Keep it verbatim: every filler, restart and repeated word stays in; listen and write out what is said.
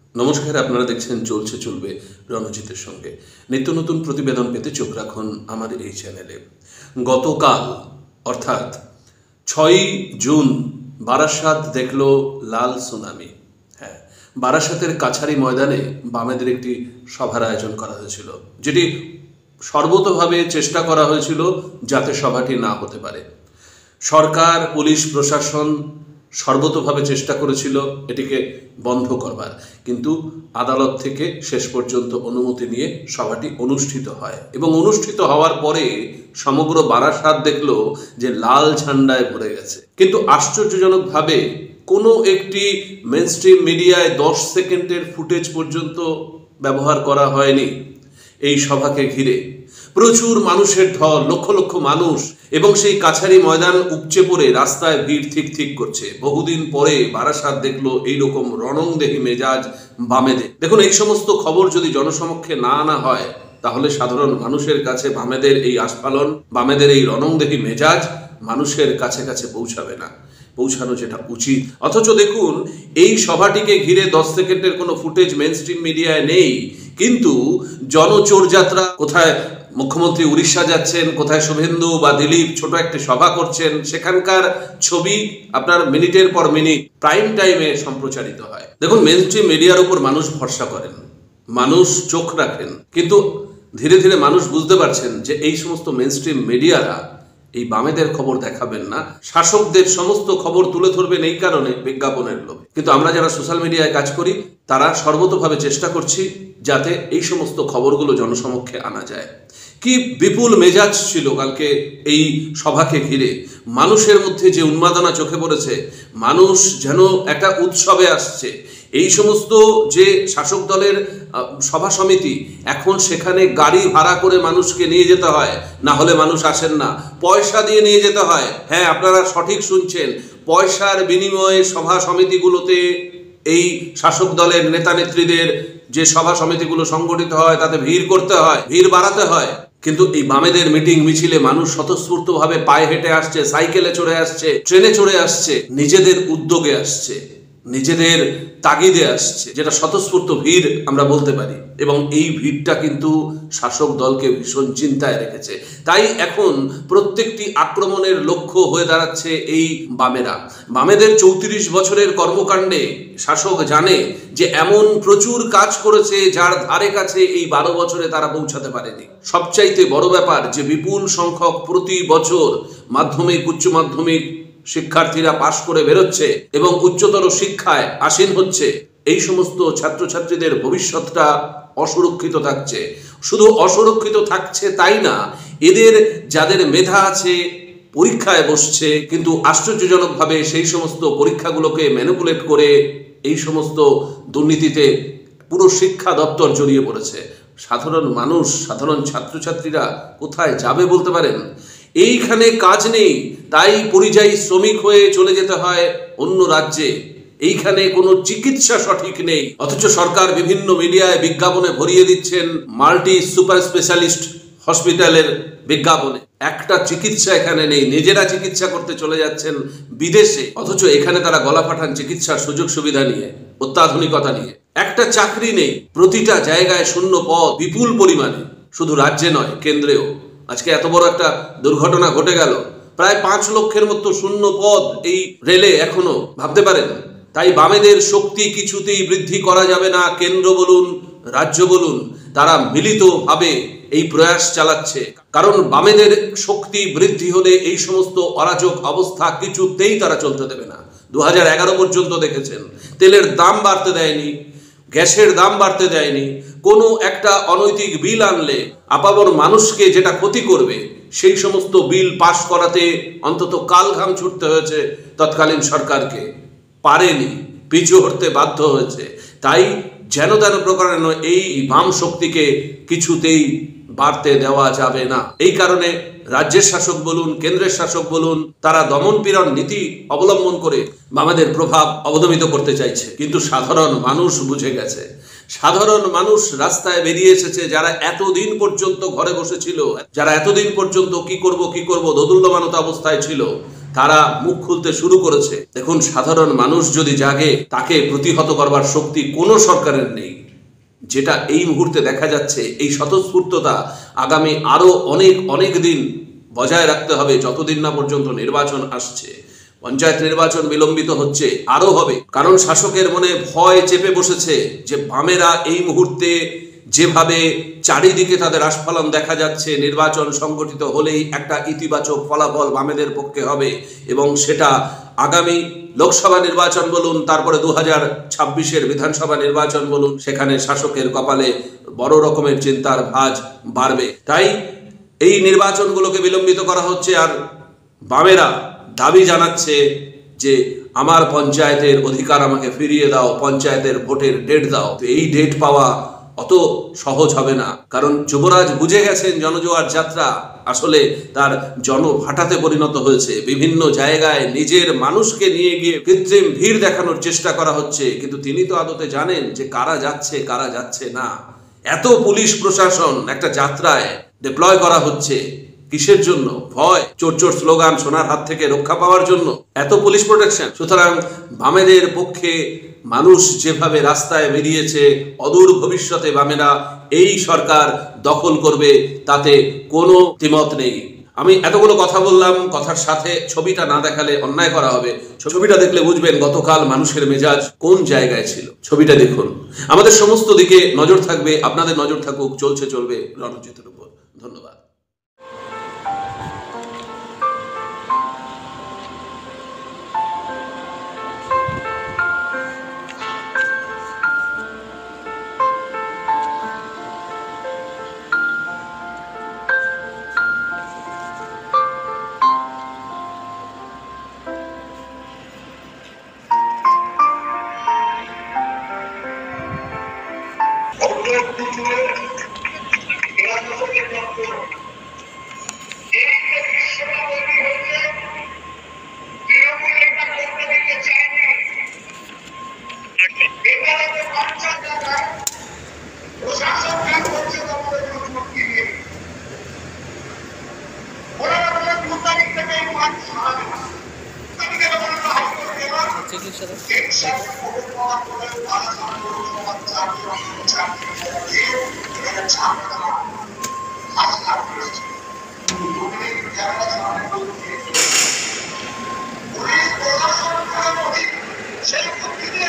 নমস্কার, আপনারা দেখছেন চলছে চলবে রণজিতের সঙ্গে। নিত্য নতুন প্রতিবেদন পেতে চোখ রাখুন আমার এই চ্যানেলে। গতকাল অর্থাৎ ছয়ই জুন বারাসাত দেখল লাল সুনামি। হ্যাঁ, বারাসাতের কাছারি ময়দানে বামেদের একটি সভার আয়োজন করা হয়েছিল, যেটি সর্বতোভাবে চেষ্টা করা হয়েছিল যাতে সভাটি না হতে পারে। সরকার, পুলিশ প্রশাসন সর্বতোভাবে চেষ্টা করেছিল এটিকে বন্ধ করবার, কিন্তু আদালত থেকে শেষ পর্যন্ত অনুমতি নিয়ে সভাটি অনুষ্ঠিত হয় এবং অনুষ্ঠিত হওয়ার পরে সমগ্র বারাসাত দেখল যে লাল ঝান্ডায় ভরে গেছে। কিন্তু আশ্চর্যজনকভাবে কোনো একটি মেইনস্ট্রিম মিডিয়ায় দশ সেকেন্ডের ফুটেজ পর্যন্ত ব্যবহার করা হয়নি। এই সভাকে ঘিরে প্রচুর মানুষের ঢল, লক্ষ লক্ষ মানুষ, এবং সেই কাছারি ময়দান উপচে পড়ে রাস্তায় ভিড় ঠিক ঠিক করছে। বহুদিন পরে বারাসাত দেখলো এইরকম রণংদেহী মেজাজ বামেদের। দেখুন, এই সমস্ত খবর যদি জনসমক্ষে না আনা হয় তাহলে সাধারণ মানুষের কাছে বামেদের এই আস্ফালন, বামেদের এই রণংদেহী মেজাজ মানুষের কাছে কাছে পৌঁছাবে না, পৌঁছানো যেটা উচিত। অথচ দেখুন, এই সভাটিকে ঘিরে দশ সেকেন্ডের কোনো ফুটেজ মেইনস্ট্রিম মিডিয়ায় নেই, কিন্তু জনচোর যাত্রা, কোথায় মুখ্যমন্ত্রী উড়িষ্যা যাচ্ছেন, কোথায় শুভেন্দু বা দিলীপ ছোট একটি সভা করছেন, সেখানকার ছবি আপনার মিনিটের পর মিনিট প্রাইম টাইমে সম্প্রচারিত হয়। দেখুন, মেইনস্ট্রিম মিডিয়ার উপর মানুষ ভরসা করেন, মানুষ চোখ রাখেন, কিন্তু ধীরে ধীরে মানুষ বুঝতে পারছেন যে এই সমস্ত মেইনস্ট্রিম মিডিয়ারা এই বামেদের খবর দেখাবেন না, শাসকদের সমস্ত খবর তুলে ধরবেন এই কারণে বিজ্ঞাপনের লোভে। কিন্তু আমরা যারা সোশ্যাল মিডিয়ায় কাজ করি তারা সর্বতোভাবে চেষ্টা করছি যাতে এই সমস্ত খবরগুলো জনসমক্ষে আনা যায়। কি বিপুল মেজাজ ছিল কালকে এই সভাকে ঘিরে, মানুষের মধ্যে যে উন্মাদনা চোখে পড়েছে, মানুষ যেন একটা উৎসবে আসছে। এই সমস্ত যে শাসক দলের সভা সমিতি, এখন সেখানে গাড়ি ভাড়া করে মানুষকে নিয়ে যেতে হয়, না হলে মানুষ আসেন না, পয়সা দিয়ে নিয়ে যেতে হয়। হ্যাঁ, আপনারা সঠিক শুনছেন, পয়সার বিনিময়ে সভা সমিতিগুলোতে এই শাসক দলের নেতা নেত্রীদের যে সভা সমিতিগুলো সংগঠিত হয় তাতে ভিড় করতে হয়, ভিড় বাড়াতে হয়। কিন্তু এই বামেদের মিটিং মিছিলে মানুষ স্বতঃস্ফূর্তভাবে পায়ে হেঁটে আসছে, সাইকেলে চড়ে আসছে, ট্রেনে চড়ে আসছে, নিজেদের উদ্যোগে আসছে, নিজেদের তাগিদে আসছে, যেটা স্বতঃস্ফূর্ত ভিড় আমরা বলতে পারি। এবং এই ভিড়টা কিন্তু শাসক দলকে ভীষণ চিন্তায় রেখেছে। তাই এখন প্রত্যেকটি আক্রমণের লক্ষ্য হয়ে দাঁড়াচ্ছে এই বামেরা। বামেদের চৌত্রিশ বছরের কর্মকাণ্ডে শাসক জানে যে এমন প্রচুর কাজ করেছে যার ধারে কাছে এই বারো বছরে তারা পৌঁছাতে পারেনি। সবচাইতে বড় ব্যাপার যে বিপুল সংখ্যক প্রতি বছর মাধ্যমিক, উচ্চ মাধ্যমিক শিক্ষার্থীরা পাশ করে বেরোচ্ছে এবং উচ্চতর শিক্ষায় আসীন হচ্ছে। এই সমস্ত ছাত্রছাত্রীদের ভবিষ্যৎটা অসুরক্ষিত থাকছে। শুধু অসুরক্ষিত থাকছে তাই না, এদের যাদের মেধা আছে পরীক্ষায় বসছে, কিন্তু আশ্চর্যজনকভাবে সেই সমস্ত পরীক্ষাগুলোকে ম্যানিপুলেট করে এই সমস্ত দুর্নীতিতে পুরো শিক্ষা দপ্তর জড়িয়ে পড়েছে। সাধারণ মানুষ, সাধারণ ছাত্রছাত্রীরা কোথায় যাবে বলতে পারেন? এইখানে কাজ নেই, তাই পরিযায়ী শ্রমিক হয়ে চলে যেতে হয় অন্য রাজ্যে। এইখানে কোনো চিকিৎসা সঠিক নেই, অথচ সরকার বিভিন্ন মিডিয়ায় বিজ্ঞাপনে ভরিয়ে দিচ্ছেন মাল্টি সুপার স্পেশালিস্ট হসপিটালের বিজ্ঞাপনে। একটা চিকিৎসা এখানে নেই, নিজেরা চিকিৎসা করতে চলে যাচ্ছেন বিদেশে, অথচ এখানে তারা গলা ফাটান চিকিৎসার সুযোগ সুবিধা নিয়ে, অত্যাধুনিকতা নিয়ে। একটা চাকরি নেই, প্রতিটা জায়গায় শূন্য পদ বিপুল পরিমাণে, শুধু রাজ্যে নয় কেন্দ্রেও। আজকে এত বড় একটা দুর্ঘটনা ঘটে গেল, প্রায় পাঁচ লক্ষের মতো শূন্য পদ এই রেলে এখনো, ভাবতে পারেন? তাই বামেদের শক্তি কিছুতেই বৃদ্ধি করা যাবে না। কেন্দ্র বলুন, রাজ্য বলুন, তারা মিলিতভাবে এই প্রয়াস চালাচ্ছে, কারণ বামেদের শক্তি বৃদ্ধি হলে এই সমস্ত অরাজক অবস্থা কিছুতেই তারা চলতে দেবে না। দু হাজার এগারো পর্যন্ত দেখেছেন তেলের দাম বাড়তে দেয়নি, গ্যাসের দাম বাড়তে দেয়নি। কোনো একটা অনৈতিক বিল আনলে আপামর মানুষকে যেটা ক্ষতি করবে সেই সমস্ত বিল পাশ করাতে অন্তত কাল ঘাম ছুটতে হয়েছে তৎকালীন সরকারকে, পারেনি, পিছু হটতে বাধ্য হয়েছে। তাই যেন তেন প্রকারে এই বাম শক্তিকে কিছুতেই বাড়তে দেওয়া যাবে না। এই কারণে রাজ্যের শাসক বলুন, কেন্দ্রের শাসক বলুন, তারা দমন পীড়ন নীতি অবলম্বন করে বামেদের প্রভাব অবদমিত করতে চাইছে। কিন্তু সাধারণ মানুষ বুঝে গেছে, সাধারণ মানুষ রাস্তায় বেরিয়ে এসেছে। যারা এতদিন পর্যন্ত ঘরে বসেছিল, যারা এতদিন পর্যন্ত কি করব কি করব দোদুল্যমানত অবস্থায় ছিল, তারা মুখ খুলতে শুরু করেছে। দেখুন, সাধারণ মানুষ যদি জাগে, তাকে প্রতিহত করবার শক্তি কোনো সরকারের নেই। যেটা এই মুহূর্তে দেখা যাচ্ছে, এই স্বতঃস্ফূর্ততা আগামী আরো অনেক অনেক দিন বজায় রাখতে হবে, যতদিন না পর্যন্ত নির্বাচন আসছে। পঞ্চায়েত নির্বাচন বিলম্বিত হচ্ছে, আরো হবে, কারণ শাসকের মনে ভয় চেপে বসেছে যে বামেরা এই মুহূর্তে যেভাবে চারিদিকে তাদের আস্ফালন দেখা যাচ্ছে, নির্বাচন সংগঠিত হলেই একটা ইতিবাচক ফলাফল বামেদের পক্ষে হবে, এবং সেটা আগামী লোকসভা নির্বাচন বলুন, তারপরে দু হাজার ছাব্বিশের বিধানসভা নির্বাচন বলুন, সেখানে শাসকের কপালে বড় রকমের চিন্তার ভাঁজ বাড়বে। তাই এই নির্বাচনগুলোকে বিলম্বিত করা হচ্ছে। আর বামেরা দাবি জানাচ্ছে যে আমার পঞ্চায়েতের অধিকার আমাকে ফিরিয়ে দাও, পঞ্চায়েতের ভোটের ডেট দাও। তো এই ডেট পাওয়া অত সহজ হবে না, কারণ যুবরাজ বুঝে গেছেন জনজোয়ার যাত্রা আসলে তার জনভাটাতে পরিণত হয়েছে। বিভিন্ন জায়গায় নিজের মানুষকে নিয়ে গিয়ে কৃত্রিম ভিড় দেখানোর চেষ্টা করা হচ্ছে, কিন্তু তিনি তো আদতে জানেন যে কারা যাচ্ছে কারা যাচ্ছে না। এত পুলিশ প্রশাসন একটা যাত্রায় ডিপ্লয় করা হচ্ছে কিসের জন্য? ভয়, চোর চোর স্লোগান সোনার হাত থেকে রক্ষা পাওয়ার জন্য এত পুলিশ প্রোটেকশন। সুতরাং বামেদের পক্ষে মানুষ যেভাবে রাস্তায় বেরিয়েছে, অদূর ভবিষ্যতে বামেরা এই সরকার দখল করবে, তাতে কোনো দ্বিমত নেই। আমি এতগুলো কথা বললাম, কথার সাথে ছবিটা না দেখালে অন্যায় করা হবে। ছবিটা দেখলে বুঝবেন গতকাল মানুষের মেজাজ কোন জায়গায় ছিল। ছবিটা দেখুন। আমাদের সমস্ত দিকে নজর থাকবে, আপনাদের নজর থাকুক, চলছে চলবে রণজিতের উপর। ধন্যবাদ। সেই